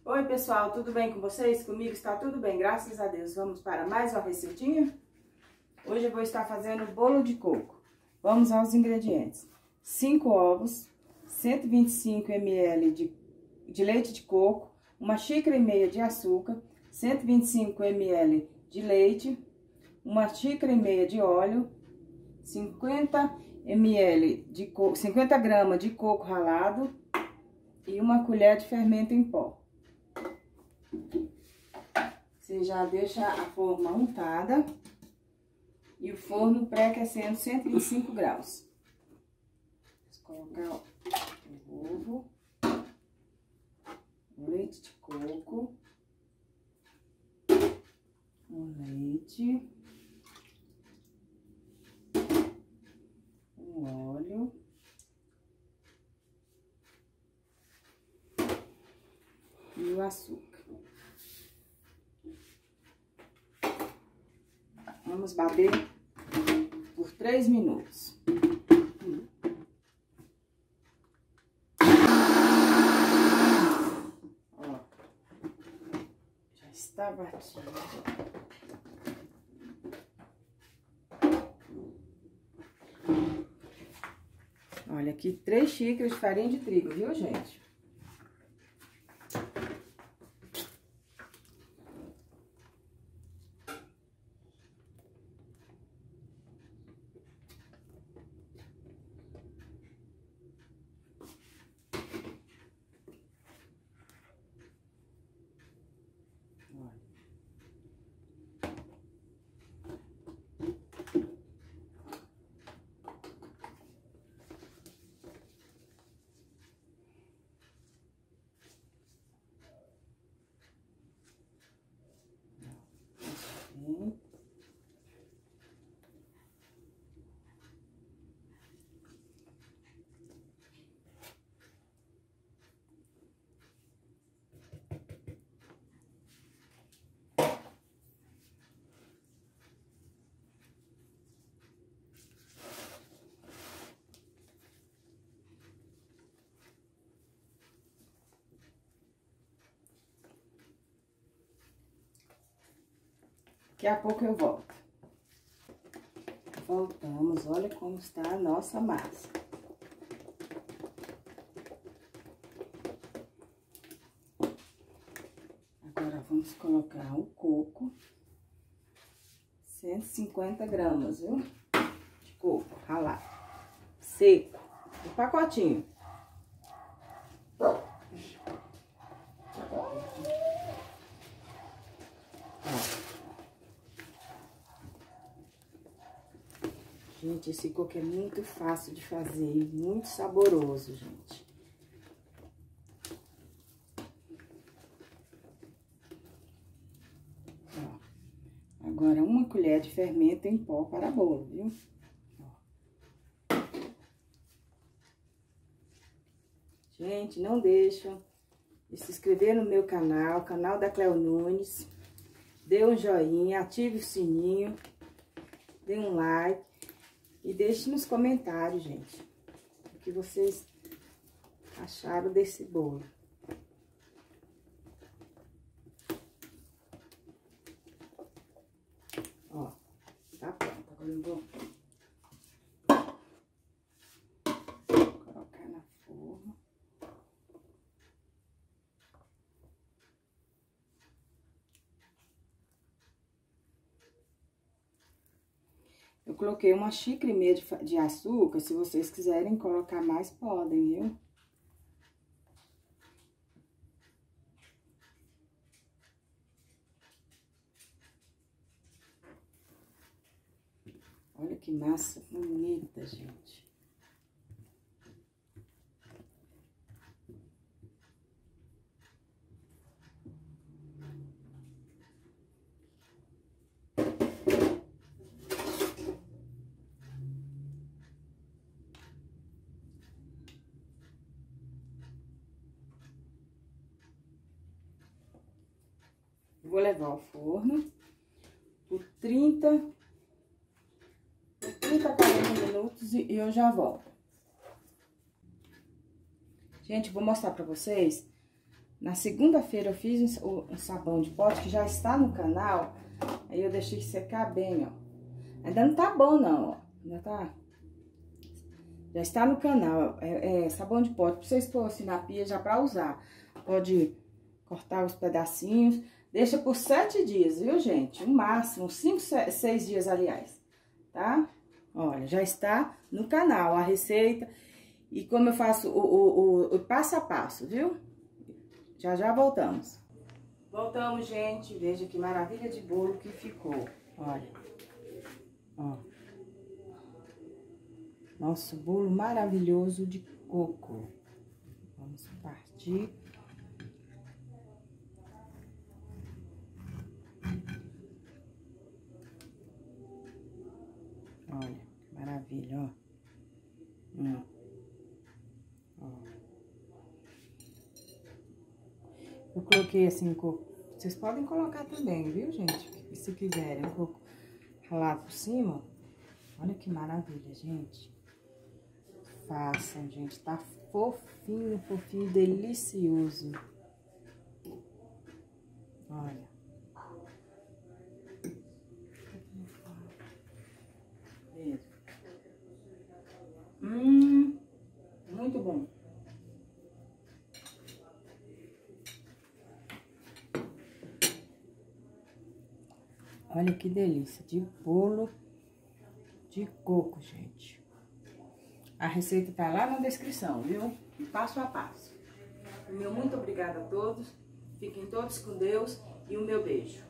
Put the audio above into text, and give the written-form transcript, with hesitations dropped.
Oi pessoal, tudo bem com vocês? Comigo está tudo bem, graças a Deus. Vamos para mais uma receitinha? Hoje eu vou estar fazendo bolo de coco. Vamos aos ingredientes. 5 ovos, 125 ml de leite de coco, 1,5 xícara de açúcar, 125 ml de leite, 1,5 xícara de óleo, 50 gramas de coco ralado e 1 colher de fermento em pó. Você já deixa a forma untada e o forno pré-aquecendo 125 graus. Vamos colocar o ovo, o leite de coco, o leite, o óleo, e o açúcar. Vamos bater por 3 minutos. Ó, já está batido. Olha aqui, 3 xícaras de farinha de trigo, viu, gente? Daqui a pouco eu volto. Voltamos, olha como está a nossa massa. Agora vamos colocar o coco. 150 gramas, viu? De coco ralado. Seco. O pacotinho. Gente, esse coco é muito fácil de fazer e muito saboroso, gente. Ó, agora, 1 colher de fermento em pó para bolo, viu? Ó. Gente, não deixam de se inscrever no meu canal, canal da Cleo Nunes. Dê um joinha, ative o sininho, dê um like. E deixe nos comentários, gente, o que vocês acharam desse bolo. Ó, tá pronto. Agora eu vou colocar na forma. Eu coloquei 1,5 xícara de açúcar, se vocês quiserem colocar mais, podem, viu? Olha que massa bonita, gente. Vou levar ao forno por 30 a 40 minutos e eu já volto. Gente, vou mostrar pra vocês Na segunda-feira eu fiz o sabão de pote, que já está no canal. Aí eu deixei secar bem, ó. Ainda não tá bom, não, ó. Ainda tá... Já está no canal. Sabão de pote, pra vocês pôr assim na pia já pra usar. Pode cortar os pedacinhos. Deixa por 7 dias, viu, gente? No máximo, 5, 6 dias, aliás. Tá? Olha, já está no canal a receita. E como eu faço o passo a passo, viu? Já já voltamos. Voltamos, gente. Veja que maravilha de bolo que ficou. Olha. Ó. Nosso bolo maravilhoso de coco. Vamos partir. Olha, que maravilha, ó. Ó. Eu coloquei assim, coco. Vocês podem colocar também, viu, gente? Se quiserem, coco ralado por cima. Olha que maravilha, gente. Façam, gente. Tá fofinho, fofinho, delicioso. Olha. Muito bom. Olha que delícia de bolo de coco, gente. A receita tá lá na descrição, viu? Passo a passo. O meu muito obrigada a todos. Fiquem todos com Deus e o meu beijo.